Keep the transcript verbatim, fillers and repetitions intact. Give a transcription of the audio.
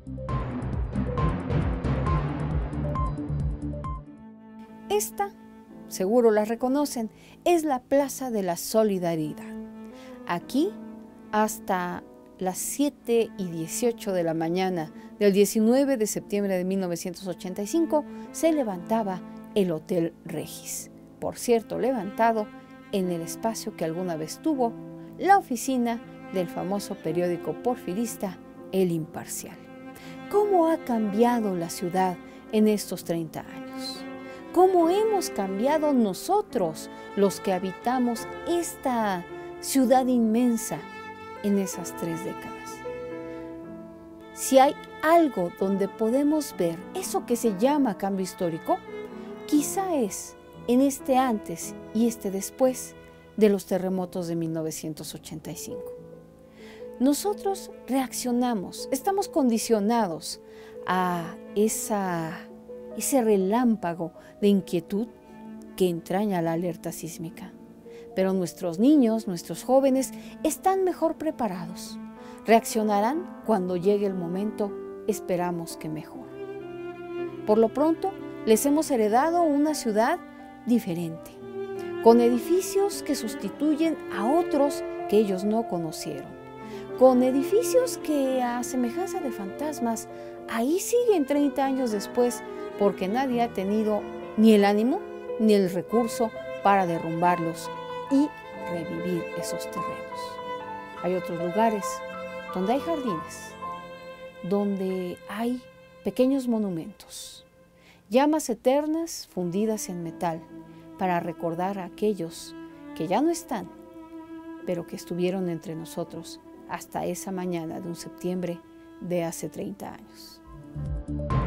Esta, seguro la reconocen, es la Plaza de la Solidaridad. Aquí, hasta las siete y dieciocho de la mañana del diecinueve de septiembre de mil novecientos ochenta y cinco, se levantaba el Hotel Regis. Por cierto, levantado en el espacio que alguna vez tuvo la oficina del famoso periódico porfirista El Imparcial. ¿Cómo ha cambiado la ciudad en estos treinta años? ¿Cómo hemos cambiado nosotros, los que habitamos esta ciudad inmensa en esas tres décadas? Si hay algo donde podemos ver eso que se llama cambio histórico, quizá es en este antes y este después de los terremotos de mil novecientos ochenta y cinco. Nosotros reaccionamos, estamos condicionados a esa, ese relámpago de inquietud que entraña la alerta sísmica. Pero nuestros niños, nuestros jóvenes, están mejor preparados. Reaccionarán cuando llegue el momento, esperamos que mejor. Por lo pronto, les hemos heredado una ciudad diferente, con edificios que sustituyen a otros que ellos no conocieron, con edificios que, a semejanza de fantasmas, ahí siguen treinta años después, porque nadie ha tenido ni el ánimo ni el recurso para derrumbarlos y revivir esos terrenos. Hay otros lugares donde hay jardines, donde hay pequeños monumentos, llamas eternas fundidas en metal para recordar a aquellos que ya no están, pero que estuvieron entre nosotros hasta esa mañana de un septiembre de hace treinta años.